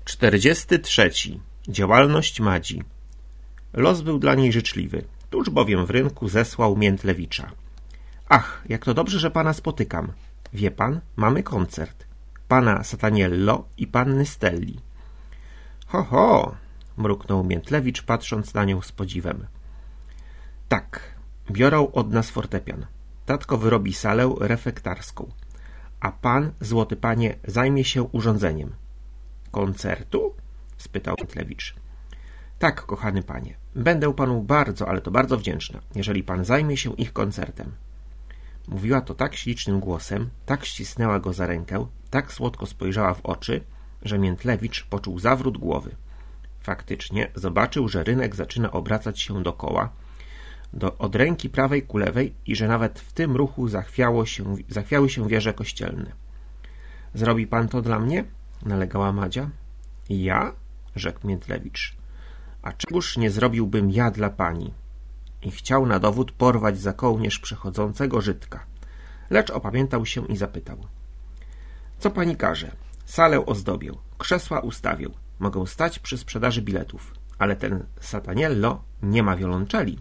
43. Działalność Madzi. Los był dla niej życzliwy. Tuż bowiem w rynku zesłał Miętlewicza. Ach, jak to dobrze, że pana spotykam. Wie pan, mamy koncert. Pana Sataniello i panny Stelli. Ho, ho, mruknął Miętlewicz, patrząc na nią z podziwem. Tak, biorą od nas fortepian. Tatko wyrobi salę refektarską. A pan, złoty panie, zajmie się urządzeniem. Koncertu? Spytał Miętlewicz. Tak, kochany panie. Będę panu bardzo, ale to bardzo wdzięczna, jeżeli pan zajmie się ich koncertem. Mówiła to tak ślicznym głosem, tak ścisnęła go za rękę, tak słodko spojrzała w oczy, że Miętlewicz poczuł zawrót głowy. Faktycznie zobaczył, że rynek zaczyna obracać się dokoła, od ręki prawej ku lewej i że nawet w tym ruchu zachwiały się wieże kościelne. Zrobi pan to dla mnie? Nalegała Madzia. Ja? Rzekł Miętlewicz. A czegóż nie zrobiłbym ja dla pani? I chciał na dowód porwać za kołnierz przechodzącego Żydka. Lecz opamiętał się i zapytał. Co pani każe? Salę ozdobię, krzesła ustawię, mogę stać przy sprzedaży biletów, ale ten Sataniello nie ma wiolonczeli.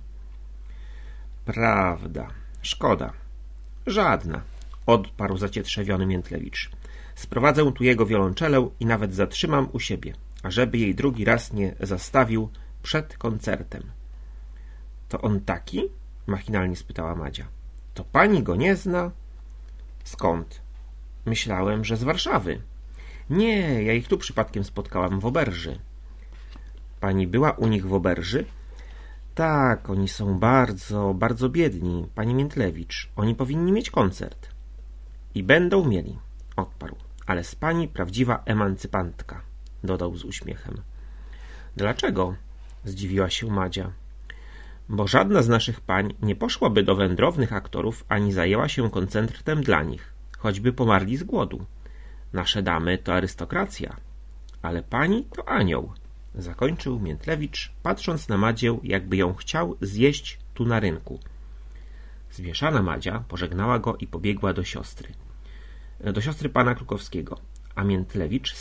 Prawda, szkoda. Żadna, odparł zacietrzewiony Miętlewicz. Sprowadzę tu jego wiolonczelę i nawet zatrzymam u siebie, ażeby jej drugi raz nie zastawił przed koncertem. To on taki? Machinalnie spytała Madzia. To pani go nie zna? Skąd? Myślałem, że z Warszawy. Nie, ja ich tu przypadkiem spotkałam w Oberży. Pani była u nich w Oberży? Tak, oni są bardzo, bardzo biedni, pani Miętlewicz. Oni powinni mieć koncert. I będą mieli, odparł. Ale z pani prawdziwa emancypantka, dodał z uśmiechem. Dlaczego? Zdziwiła się Madzia. Bo żadna z naszych pań nie poszłaby do wędrownych aktorów, ani zajęła się koncertem dla nich, choćby pomarli z głodu. Nasze damy to arystokracja, ale pani to anioł, zakończył Miętlewicz, patrząc na Madzię, jakby ją chciał zjeść tu na rynku. Zmieszana Madzia pożegnała go i pobiegła do siostry pana Krukowskiego, a Miętlewicz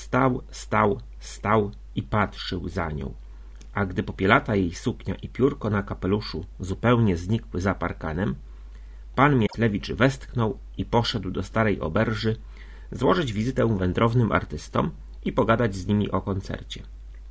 stał i patrzył za nią. A gdy popielata jej suknia i piórko na kapeluszu zupełnie znikły za parkanem, pan Miętlewicz westchnął i poszedł do starej Oberży złożyć wizytę wędrownym artystom i pogadać z nimi o koncercie.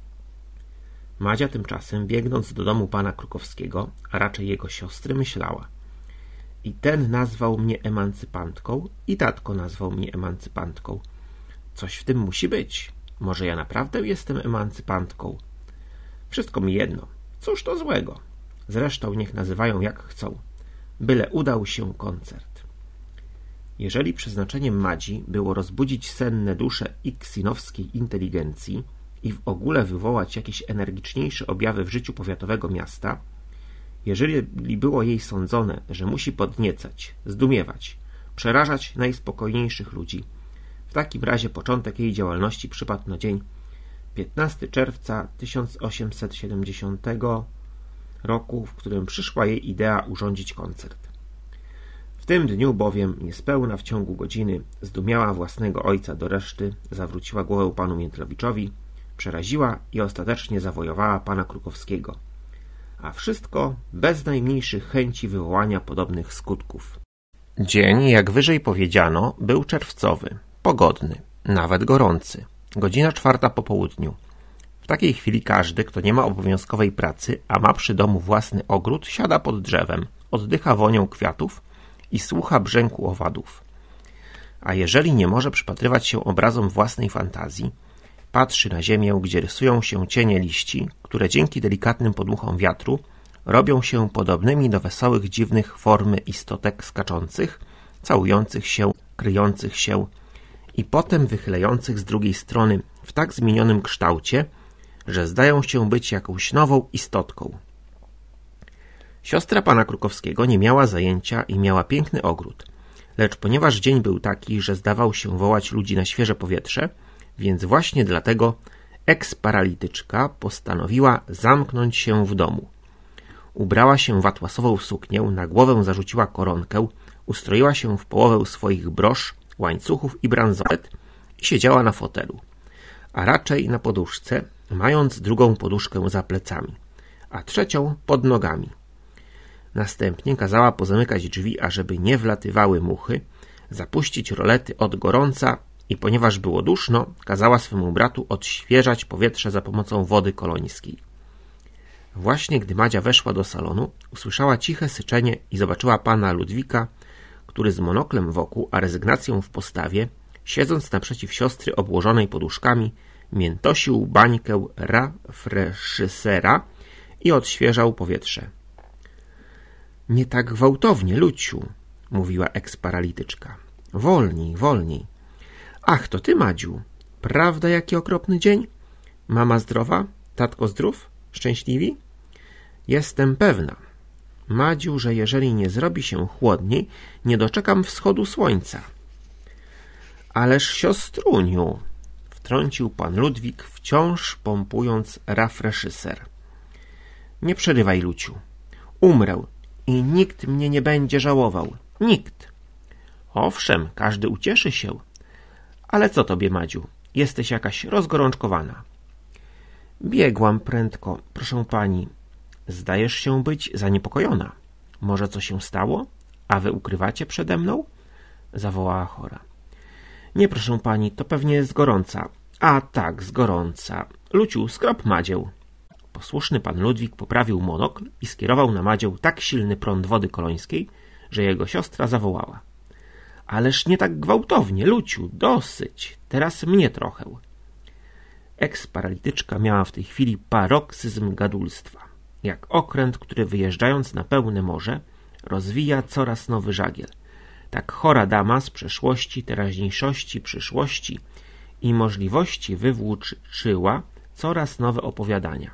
Madzia tymczasem, biegnąc do domu pana Krukowskiego, a raczej jego siostry, myślała. I ten nazwał mnie emancypantką, i tatko nazwał mnie emancypantką. Coś w tym musi być. Może ja naprawdę jestem emancypantką? Wszystko mi jedno. Cóż to złego? Zresztą niech nazywają jak chcą. Byle udał się koncert. Jeżeli przeznaczeniem Madzi było rozbudzić senne dusze iksinowskiej inteligencji i w ogóle wywołać jakieś energiczniejsze objawy w życiu powiatowego miasta, jeżeli było jej sądzone, że musi podniecać, zdumiewać, przerażać najspokojniejszych ludzi, w takim razie początek jej działalności przypadł na dzień 15 czerwca 1870 roku, w którym przyszła jej idea urządzić koncert. W tym dniu bowiem niespełna w ciągu godziny zdumiała własnego ojca do reszty, zawróciła głowę panu Miętlewiczowi, przeraziła i ostatecznie zawojowała pana Krukowskiego. A wszystko bez najmniejszych chęci wywołania podobnych skutków. Dzień, jak wyżej powiedziano, był czerwcowy, pogodny, nawet gorący. Godzina 4 po południu. W takiej chwili każdy, kto nie ma obowiązkowej pracy, a ma przy domu własny ogród, siada pod drzewem, oddycha wonią kwiatów i słucha brzęku owadów. A jeżeli nie może przypatrywać się obrazom własnej fantazji, patrzy na ziemię, gdzie rysują się cienie liści, które dzięki delikatnym podmuchom wiatru robią się podobnymi do wesołych, dziwnych formy istotek skaczących, całujących się, kryjących się i potem wychylających z drugiej strony w tak zmienionym kształcie, że zdają się być jakąś nową istotką. Siostra pana Krukowskiego nie miała zajęcia i miała piękny ogród, lecz ponieważ dzień był taki, że zdawał się wołać ludzi na świeże powietrze, więc właśnie dlatego eksparalityczka postanowiła zamknąć się w domu. Ubrała się w atłasową suknię, na głowę zarzuciła koronkę, ustroiła się w połowę swoich brosz, łańcuchów i bransolet i siedziała na fotelu. a raczej na poduszce, mając drugą poduszkę za plecami, a trzecią pod nogami. Następnie kazała pozamykać drzwi, ażeby nie wlatywały muchy, zapuścić rolety od gorąca i ponieważ było duszno, kazała swemu bratu odświeżać powietrze za pomocą wody kolońskiej. Właśnie gdy Madzia weszła do salonu, usłyszała ciche syczenie i zobaczyła pana Ludwika, który z monoklem wokół, a rezygnacją w postawie, siedząc naprzeciw siostry obłożonej poduszkami, miętosił bańkę rafreszysera i odświeżał powietrze. Nie tak gwałtownie, Luciu, mówiła eksparalityczka. Wolniej, wolniej. Ach, to ty, Madziu. Prawda, jaki okropny dzień? Mama zdrowa? Tatko zdrów? Szczęśliwi? Jestem pewna, Madziu, że jeżeli nie zrobi się chłodniej, nie doczekam wschodu słońca. Ależ siostruniu, wtrącił pan Ludwik, wciąż pompując rafreszyser. Nie przerywaj, Luciu. Umrę i nikt mnie nie będzie żałował. Nikt. Owszem, każdy ucieszy się. Ale co tobie, Madziu? Jesteś jakaś rozgorączkowana. Biegłam prędko, proszę pani. Zdajesz się być zaniepokojona. Może co się stało? A wy ukrywacie przede mną? Zawołała chora. Nie, proszę pani, to pewnie z gorąca. A tak, z gorąca. Luciu, skrop Madzieł. Posłuszny pan Ludwik poprawił monokl i skierował na Madzieł tak silny prąd wody kolońskiej, że jego siostra zawołała. Ależ nie tak gwałtownie, Luciu, dosyć. Teraz mnie trochę. Eksparalityczka miała w tej chwili paroksyzm gadulstwa. Jak okręt, który wyjeżdżając na pełne morze, rozwija coraz nowy żagiel. Tak chora dama z przeszłości, teraźniejszości, przyszłości i możliwości wywłóczyła coraz nowe opowiadania.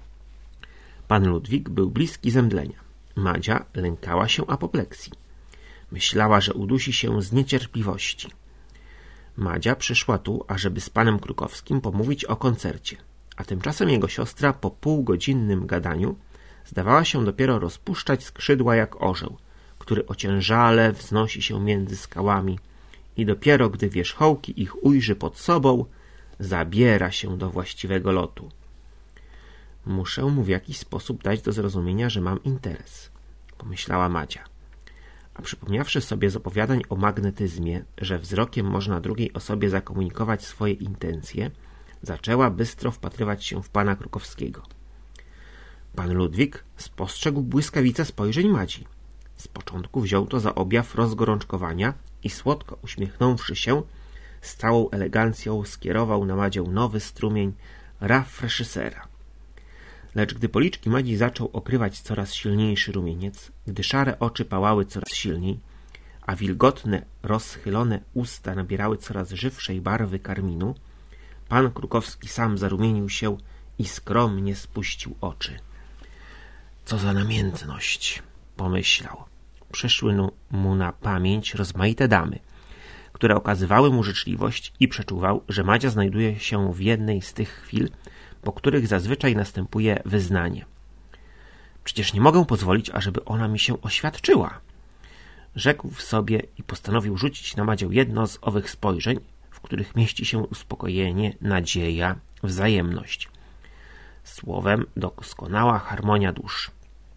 Pan Ludwik był bliski zemdlenia. Madzia lękała się apopleksji. Myślała, że udusi się z niecierpliwości. Madzia przyszła tu, ażeby z panem Krukowskim pomówić o koncercie, a tymczasem jego siostra po półgodzinnym gadaniu zdawała się dopiero rozpuszczać skrzydła jak orzeł, który ociężale wznosi się między skałami i dopiero gdy wierzchołki ich ujrzy pod sobą, zabiera się do właściwego lotu. Muszę mu w jakiś sposób dać do zrozumienia, że mam interes, pomyślała Madzia. A przypomniawszy sobie z opowiadań o magnetyzmie, że wzrokiem można drugiej osobie zakomunikować swoje intencje, zaczęła bystro wpatrywać się w pana Krukowskiego. Pan Ludwik spostrzegł błyskawice spojrzeń Madzi. Z początku wziął to za objaw rozgorączkowania i słodko uśmiechnąwszy się, z całą elegancją skierował na Madzię nowy strumień rafreszysera. Lecz gdy policzki Madzi zaczął okrywać coraz silniejszy rumieniec, gdy szare oczy pałały coraz silniej, a wilgotne, rozchylone usta nabierały coraz żywszej barwy karminu, pan Krukowski sam zarumienił się i skromnie spuścił oczy. Co za namiętność, pomyślał. Przyszły mu na pamięć rozmaite damy, które okazywały mu życzliwość i przeczuwał, że Madzia znajduje się w jednej z tych chwil, po których zazwyczaj następuje wyznanie. Przecież nie mogę pozwolić, ażeby ona mi się oświadczyła. Rzekł w sobie i postanowił rzucić na Madzię jedno z owych spojrzeń, w których mieści się uspokojenie, nadzieja, wzajemność. Słowem, doskonała harmonia dusz.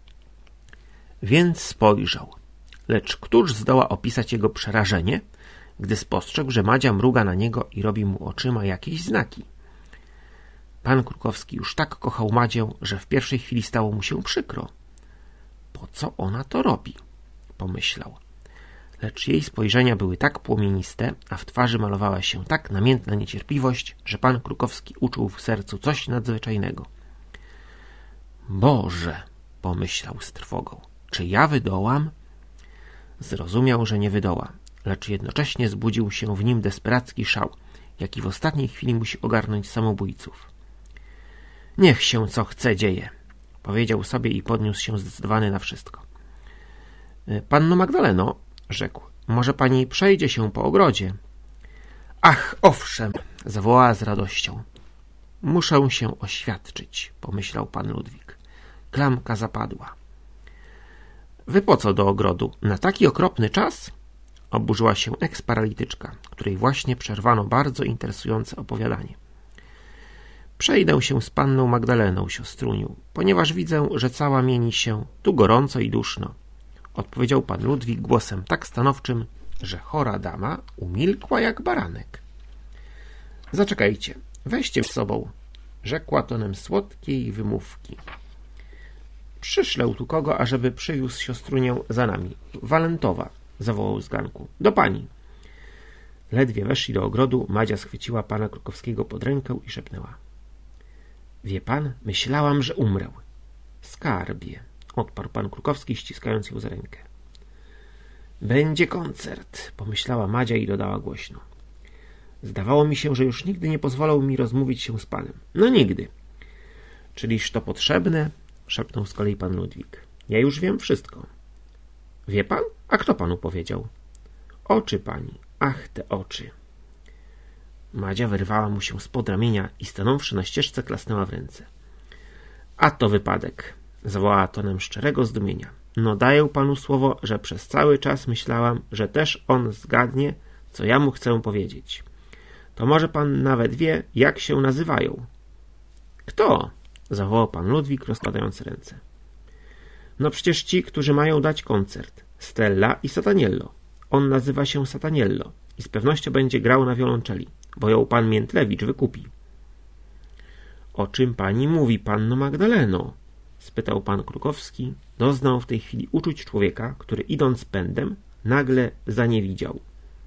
Więc spojrzał. Lecz któż zdoła opisać jego przerażenie, gdy spostrzegł, że Madzia mruga na niego i robi mu oczyma jakieś znaki. Pan Krukowski już tak kochał Madzię, że w pierwszej chwili stało mu się przykro. Po co ona to robi? Pomyślał. Lecz jej spojrzenia były tak płomieniste, a w twarzy malowała się tak namiętna niecierpliwość, że pan Krukowski uczuł w sercu coś nadzwyczajnego. Boże, pomyślał z trwogą, czy ja wydołam? Zrozumiał, że nie wydoła, lecz jednocześnie zbudził się w nim desperacki szał, jaki w ostatniej chwili musi ogarnąć samobójców. Niech się co chce dzieje, powiedział sobie i podniósł się zdecydowany na wszystko. Panno Magdaleno, rzekł, może pani przejdzie się po ogrodzie? Ach, owszem, zawołała z radością. Muszę się oświadczyć, pomyślał pan Ludwik. Klamka zapadła. Wy po co do ogrodu? Na taki okropny czas? Oburzyła się eksparalityczka, której właśnie przerwano bardzo interesujące opowiadanie. Przejdę się z panną Magdaleną, siostruniu, ponieważ widzę, że cała mieni się, tu gorąco i duszno, odpowiedział pan Ludwik głosem tak stanowczym, że chora dama umilkła jak baranek. Zaczekajcie, weźcie z sobą, rzekła tonem słodkiej wymówki. Przyszlę tu kogo, ażeby przywiózł siostrunię za nami. Walentowa, zawołał z ganku. Do pani. Ledwie weszli do ogrodu, Madzia schwyciła pana Krukowskiego pod rękę i szepnęła. Wie pan, myślałam, że umrę. Skarbie, odparł pan Krukowski, ściskając ją za rękę. Będzie koncert, pomyślała Madzia i dodała głośno. Zdawało mi się, że już nigdy nie pozwolą mi rozmówić się z panem. No nigdy. Czyliż to potrzebne? Szepnął z kolei pan Ludwik. Ja już wiem wszystko. Wie pan? A kto panu powiedział? Oczy pani. Ach, te oczy. Madzia wyrwała mu się spod ramienia i stanąwszy na ścieżce klasnęła w ręce. A to wypadek, zawołała tonem szczerego zdumienia. No daję panu słowo, że przez cały czas myślałam, że też on zgadnie, co ja mu chcę powiedzieć. To może pan nawet wie, jak się nazywają. Kto? Zawołał pan Ludwik, rozkładając ręce. No przecież ci, którzy mają dać koncert. Stella i Sataniello. On nazywa się Sataniello i z pewnością będzie grał na wiolonczeli, bo ją pan Miętlewicz wykupi. O czym pani mówi, panno Magdaleno? Spytał pan Krukowski. Doznał w tej chwili uczuć człowieka, który idąc pędem nagle zaniewidział.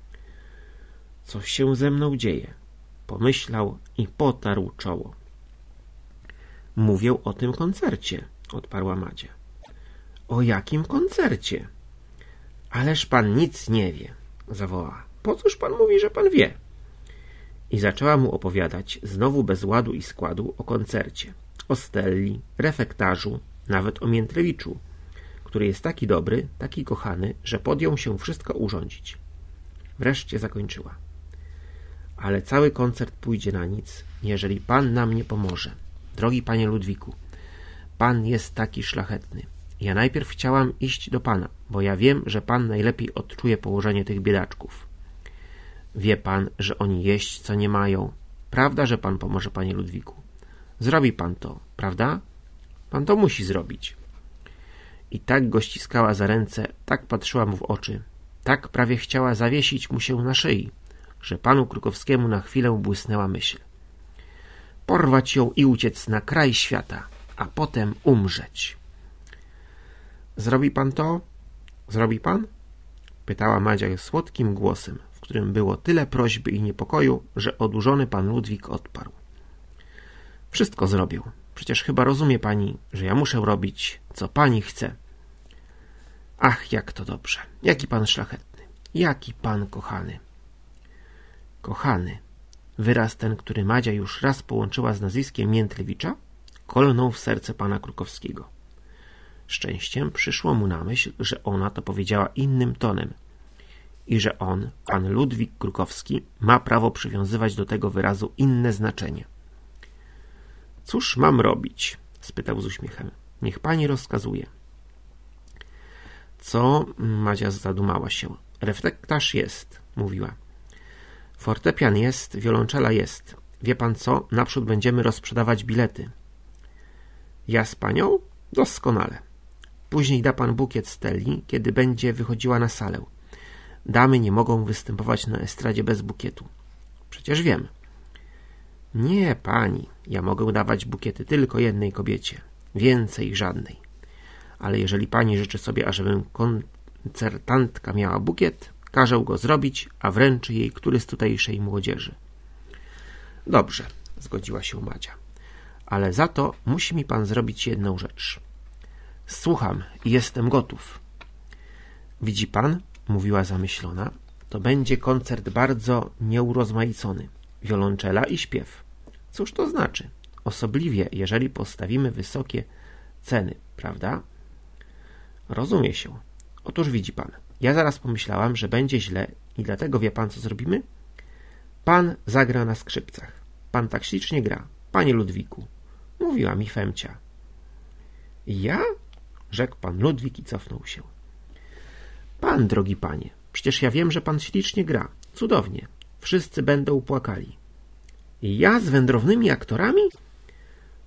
Coś się ze mną dzieje, pomyślał i potarł czoło. Mówię o tym koncercie, odparła Madzia. O jakim koncercie? Ależ pan nic nie wie, zawołała. Po cóż pan mówi, że pan wie? I zaczęła mu opowiadać, znowu bez ładu i składu, o koncercie, o Stelli, refektarzu, nawet o Miętlewiczu, który jest taki dobry, taki kochany, że podjął się wszystko urządzić. Wreszcie zakończyła. Ale cały koncert pójdzie na nic, jeżeli pan nam nie pomoże. Drogi panie Ludwiku, pan jest taki szlachetny. Ja najpierw chciałam iść do pana, bo ja wiem, że pan najlepiej odczuje położenie tych biedaczków. Wie pan, że oni jeść co nie mają. Prawda, że pan pomoże, panie Ludwiku? Zrobi pan to, prawda? Pan to musi zrobić. I tak go ściskała za ręce, tak patrzyła mu w oczy, tak prawie chciała zawiesić mu się na szyi, że panu Krukowskiemu na chwilę błysnęła myśl. Porwać ją i uciec na kraj świata, a potem umrzeć. Zrobi pan to? Zrobi pan? Pytała Madzia słodkim głosem, w którym było tyle prośby i niepokoju, że odurzony pan Ludwik odparł. Wszystko zrobię. Przecież chyba rozumie pani, że ja muszę robić, co pani chce. Ach, jak to dobrze. Jaki pan szlachetny. Jaki pan kochany. Kochany. Wyraz ten, który Madzia już raz połączyła z nazwiskiem Miętlewicza, kolnął w serce pana Krukowskiego. Szczęściem przyszło mu na myśl, że ona to powiedziała innym tonem i że on, pan Ludwik Krukowski, ma prawo przywiązywać do tego wyrazu inne znaczenie. Cóż mam robić? Spytał z uśmiechem. Niech pani rozkazuje. Co? Madzia zadumała się. Refektarz jest, mówiła. Fortepian jest, wiolonczela jest. Wie pan co? Naprzód będziemy rozprzedawać bilety. Ja z panią? Doskonale. Później da pan bukiet Stelli, kiedy będzie wychodziła na salę. Damy nie mogą występować na estradzie bez bukietu. Przecież wiem. Nie, pani. Ja mogę dawać bukiety tylko jednej kobiecie. Więcej żadnej. Ale jeżeli pani życzy sobie, ażebym koncertantka miała bukiet, każę go zrobić, a wręczy jej któryś z tutejszej młodzieży. Dobrze, zgodziła się Madzia. Ale za to musi mi pan zrobić jedną rzecz. Słucham i jestem gotów. Widzi pan, mówiła zamyślona, to będzie koncert bardzo nieurozmaicony. Wiolonczela i śpiew. Cóż to znaczy? Osobliwie, jeżeli postawimy wysokie ceny, prawda? Rozumie się. Otóż widzi pan, ja zaraz pomyślałam, że będzie źle i dlatego wie pan, co zrobimy? Pan zagra na skrzypcach. Pan tak ślicznie gra. Panie Ludwiku, mówiła mi Femcia. Ja? Rzekł pan Ludwik i cofnął się. Pan, drogi panie, przecież ja wiem, że pan ślicznie gra. Cudownie. Wszyscy będą płakali. Ja z wędrownymi aktorami?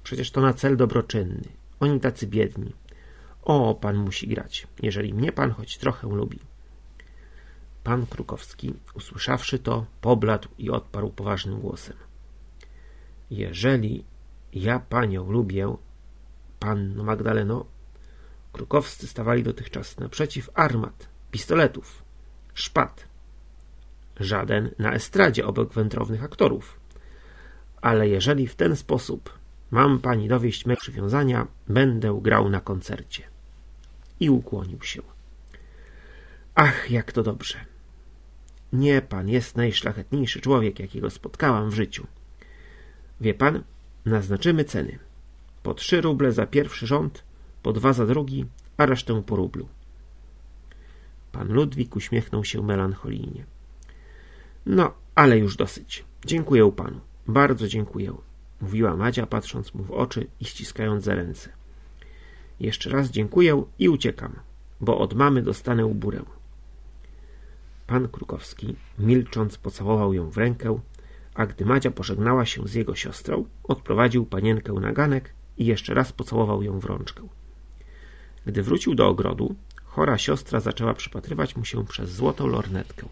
Przecież to na cel dobroczynny. Oni tacy biedni. O, pan musi grać, jeżeli mnie pan choć trochę lubi. Pan Krukowski, usłyszawszy to, pobladł i odparł poważnym głosem. Jeżeli ja panią lubię, panno Magdaleno, krukowscy stawali dotychczas naprzeciw armat, pistoletów, szpad. Żaden na estradzie obok wędrownych aktorów. Ale jeżeli w ten sposób mam pani dowieść me przywiązania, będę grał na koncercie. I ukłonił się. Ach, jak to dobrze. Nie, pan jest najszlachetniejszy człowiek, jakiego spotkałam w życiu. Wie pan, naznaczymy ceny. Po 3 ruble za pierwszy rząd, po 2 za drugi, a resztę po rublu. Pan Ludwik uśmiechnął się melancholijnie. No, ale już dosyć. Dziękuję panu. Bardzo dziękuję, mówiła Madzia, patrząc mu w oczy i ściskając za ręce. Jeszcze raz dziękuję i uciekam, bo od mamy dostanę burę. Pan Krukowski, milcząc, pocałował ją w rękę, a gdy Madzia pożegnała się z jego siostrą, odprowadził panienkę na ganek i jeszcze raz pocałował ją w rączkę. Gdy wrócił do ogrodu, chora siostra zaczęła przypatrywać mu się przez złotą lornetkę.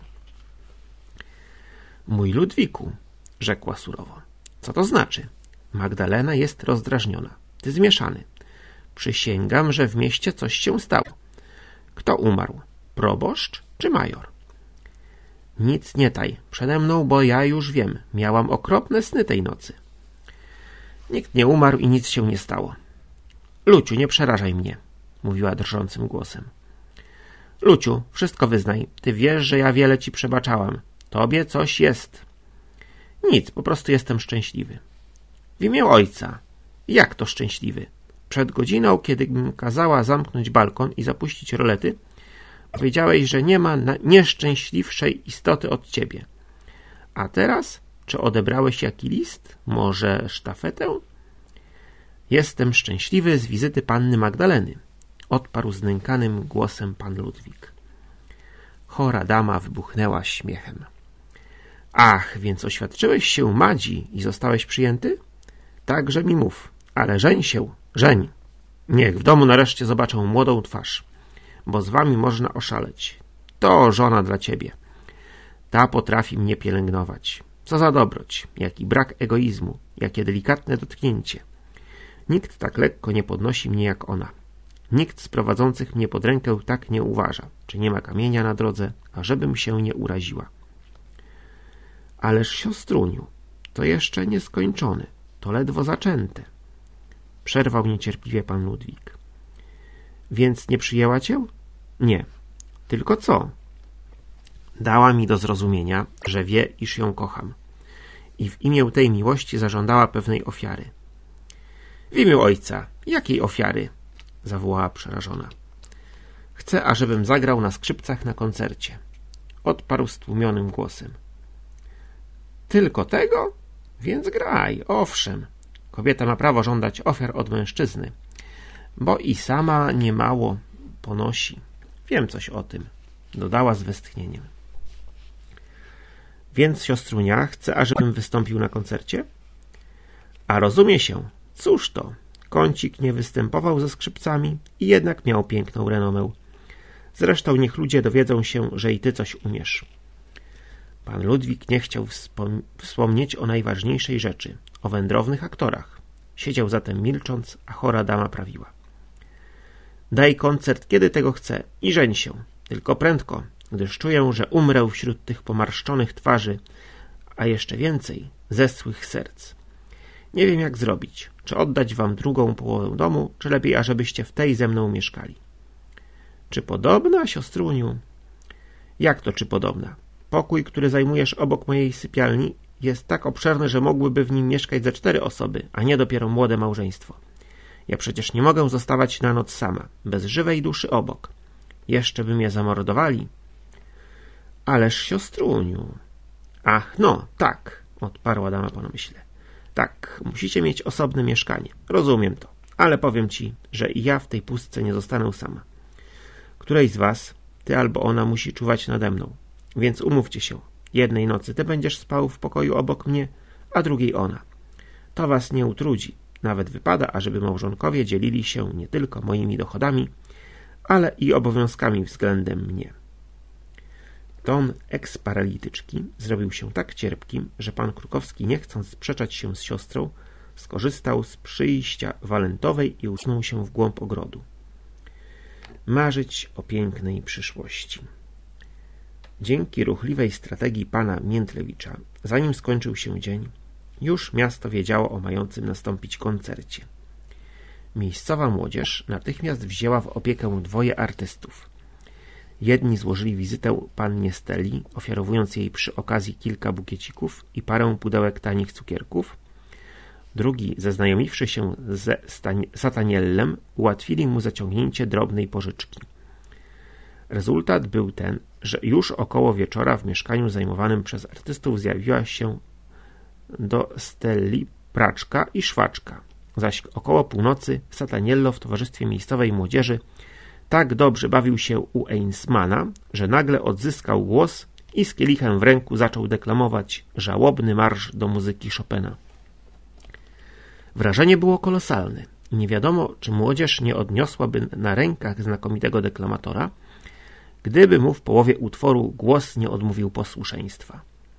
Mój Ludwiku, rzekła surowo, co to znaczy? Magdalena jest rozdrażniona, ty zmieszany. Przysięgam, że w mieście coś się stało. Kto umarł? Proboszcz czy major? Nic nie taj przede mną, bo ja już wiem. Miałam okropne sny tej nocy. Nikt nie umarł i nic się nie stało. Luciu, nie przerażaj mnie, mówiła drżącym głosem. Luciu, wszystko wyznaj. Ty wiesz, że ja wiele ci przebaczałam. Tobie coś jest. Nic, po prostu jestem szczęśliwy. W imię ojca. Jak to szczęśliwy? Przed godziną, kiedy bym kazała zamknąć balkon i zapuścić rolety, powiedziałeś, że nie ma nieszczęśliwszej istoty od ciebie. A teraz? Czy odebrałeś jaki list? Może sztafetę? Jestem szczęśliwy z wizyty panny Magdaleny, odparł znękanym głosem pan Ludwik. Chora dama wybuchnęła śmiechem. Ach, więc oświadczyłeś się Madzi i zostałeś przyjęty? Także mi mów, ale żeń się, żeń. Niech w domu nareszcie zobaczę młodą twarz, bo z wami można oszaleć. To żona dla ciebie. Ta potrafi mnie pielęgnować. Co za dobroć, jaki brak egoizmu, jakie delikatne dotknięcie. Nikt tak lekko nie podnosi mnie jak ona. Nikt z prowadzących mnie pod rękę tak nie uważa, czy nie ma kamienia na drodze, ażebym się nie uraziła. Ależ siostruniu, to jeszcze nieskończone, to ledwo zaczęte. Przerwał niecierpliwie pan Ludwik. Więc nie przyjęła cię? Nie. Tylko co? Dała mi do zrozumienia, że wie, iż ją kocham. I w imię tej miłości zażądała pewnej ofiary. W imię ojca. Jakiej ofiary? Zawołała przerażona. Chcę, ażebym zagrał na skrzypcach na koncercie. Odparł stłumionym głosem. Tylko tego? Więc graj, owszem. Kobieta ma prawo żądać ofiar od mężczyzny, bo i sama niemało ponosi. Wiem coś o tym, dodała z westchnieniem. Więc siostrunia chce, ażebym wystąpił na koncercie? A rozumie się, cóż to? Kącik nie występował ze skrzypcami i jednak miał piękną renomę. Zresztą niech ludzie dowiedzą się, że i ty coś umiesz. Pan Ludwik nie chciał wspomnieć o najważniejszej rzeczy, o wędrownych aktorach. Siedział zatem milcząc, a chora dama prawiła. Daj koncert, kiedy tego chcę i żeń się, tylko prędko, gdyż czuję, że umrę wśród tych pomarszczonych twarzy, a jeszcze więcej zesłych serc. Nie wiem, jak zrobić, czy oddać wam drugą połowę domu, czy lepiej, ażebyście w tej ze mną mieszkali. Czy podobna, siostruniu? Jak to czy podobna? Pokój, który zajmujesz obok mojej sypialni, jest tak obszerny, że mogłyby w nim mieszkać ze 4 osoby, a nie dopiero młode małżeństwo. Ja przecież nie mogę zostawać na noc sama, bez żywej duszy obok. Jeszcze by mnie zamordowali. Ależ siostruniu. Ach, no, tak, odparła dama po namyśle. Tak, musicie mieć osobne mieszkanie. Rozumiem to, ale powiem ci, że i ja w tej pustce nie zostanę sama. Której z was, ty albo ona, musi czuwać nade mną. Więc umówcie się. Jednej nocy ty będziesz spał w pokoju obok mnie, a drugiej ona. To was nie utrudzi. nawet wypada, ażeby małżonkowie dzielili się nie tylko moimi dochodami, ale i obowiązkami względem mnie. Ton eksparalityczki zrobił się tak cierpkim, że pan Krukowski, nie chcąc sprzeczać się z siostrą, skorzystał z przyjścia walentowej i usunął się w głąb ogrodu. Marzyć o pięknej przyszłości. Dzięki ruchliwej strategii pana Miętlewicza, zanim skończył się dzień, już miasto wiedziało o mającym nastąpić koncercie. Miejscowa młodzież natychmiast wzięła w opiekę dwoje artystów. Jedni złożyli wizytę pannie Steli, ofiarowując jej przy okazji kilka bukiecików i parę pudełek tanich cukierków. Drugi, zaznajomiwszy się ze Sataniellem, ułatwili mu zaciągnięcie drobnej pożyczki. Rezultat był ten, że już około wieczora w mieszkaniu zajmowanym przez artystów zjawiła się do Stelli praczka i szwaczka, zaś około północy Sataniello w towarzystwie miejscowej młodzieży tak dobrze bawił się u Einsmana, że nagle odzyskał głos i z kielichem w ręku zaczął deklamować żałobny marsz do muzyki Chopina. Wrażenie było kolosalne i nie wiadomo, czy młodzież nie odniosłaby na rękach znakomitego deklamatora, gdyby mu w połowie utworu głos nie odmówił posłuszeństwa.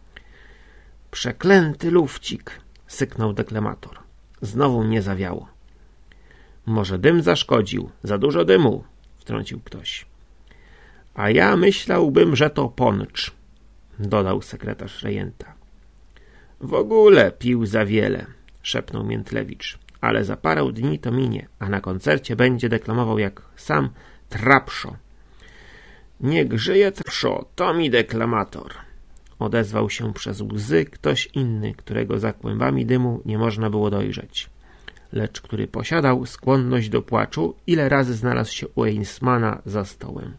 Przeklęty lufcik, syknął deklamator. Znowu mnie zawiało. Może dym zaszkodził, za dużo dymu, wtrącił ktoś. A ja myślałbym, że to poncz, dodał sekretarz rejenta. W ogóle pił za wiele, szepnął Miętlewicz, ale za parę dni to minie, a na koncercie będzie deklamował jak sam Trapszo. Niech żyje Trapszo, to mi deklamator, odezwał się przez łzy ktoś inny, którego za kłębami dymu nie można było dojrzeć, lecz który posiadał skłonność do płaczu, ile razy znalazł się u Einsmana za stołem.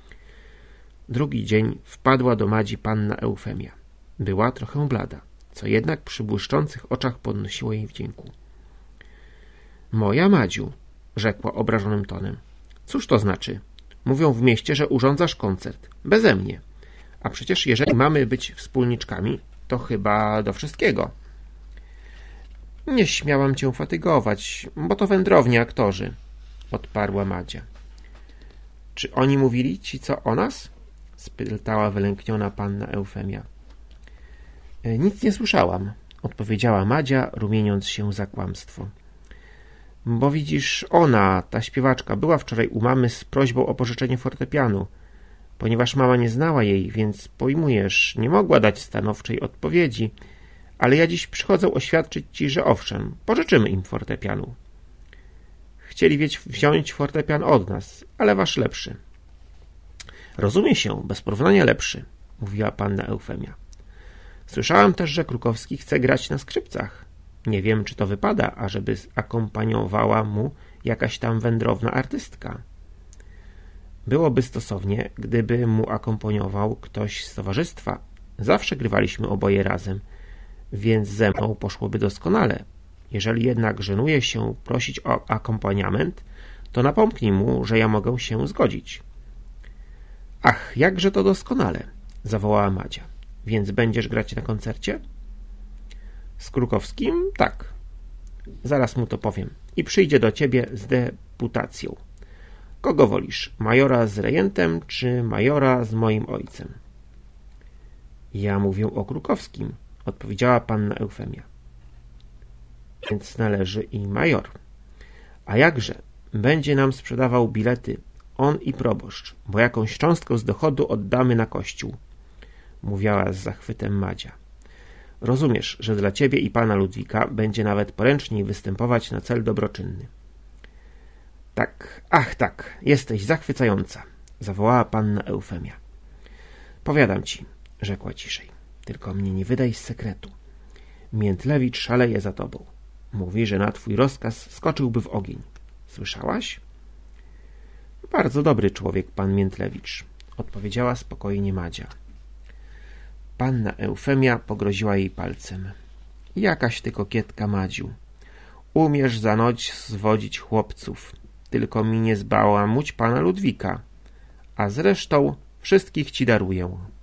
Drugi dzień wpadła do Madzi panna Eufemia. Była trochę blada, co jednak przy błyszczących oczach podnosiło jej wdzięku. Moja Madziu, rzekła obrażonym tonem. Cóż to znaczy? Mówią w mieście, że urządzasz koncert. Beze mnie. A przecież jeżeli mamy być wspólniczkami, to chyba do wszystkiego. Nie śmiałam cię fatygować, bo to wędrowni aktorzy, odparła Madzia. Czy oni mówili ci co o nas? Spytała wylękniona panna Eufemia. Nic nie słyszałam, odpowiedziała Madzia, rumieniąc się za kłamstwo. Bo widzisz, ona, ta śpiewaczka, była wczoraj u mamy z prośbą o pożyczenie fortepianu. Ponieważ mama nie znała jej, więc pojmujesz, nie mogła dać stanowczej odpowiedzi, ale ja dziś przychodzę oświadczyć ci, że owszem, pożyczymy im fortepianu. Chcieli wziąć fortepian od nas, ale wasz lepszy. Rozumie się, bez porównania lepszy, mówiła panna Eufemia. Słyszałam też, że Krukowski chce grać na skrzypcach. Nie wiem, czy to wypada, ażeby akompaniowała mu jakaś tam wędrowna artystka. Byłoby stosownie, gdyby mu akompaniował ktoś z towarzystwa. Zawsze grywaliśmy oboje razem, więc ze mną poszłoby doskonale. Jeżeli jednak żenuje się prosić o akompaniament, to napomknij mu, że ja mogę się zgodzić. Ach, jakże to doskonale, zawołała Madzia. Więc będziesz grać na koncercie? Z Krukowskim? Tak. Zaraz mu to powiem. I przyjdzie do ciebie z deputacją. Kogo wolisz? Majora z rejentem, czy majora z moim ojcem? Ja mówię o Krukowskim, odpowiedziała panna Eufemia. Więc należy i major. A jakże? Będzie nam sprzedawał bilety on i proboszcz, bo jakąś cząstkę z dochodu oddamy na kościół, mówiła z zachwytem Madzia. Rozumiesz, że dla ciebie i pana Ludwika będzie nawet poręczniej występować na cel dobroczynny. Tak, ach tak, jesteś zachwycająca, zawołała panna Eufemia. Powiadam ci, rzekła ciszej, tylko mnie nie wydaj z sekretu. Miętlewicz szaleje za tobą. Mówi, że na twój rozkaz skoczyłby w ogień. Słyszałaś? Bardzo dobry człowiek, pan Miętlewicz, odpowiedziała spokojnie Madzia. Panna Eufemia pogroziła jej palcem. Jakaś ty kokietka, Madziu. Umiesz za noc zwodzić chłopców. Tylko mi nie zbałamuć pana Ludwika. A zresztą wszystkich ci daruję.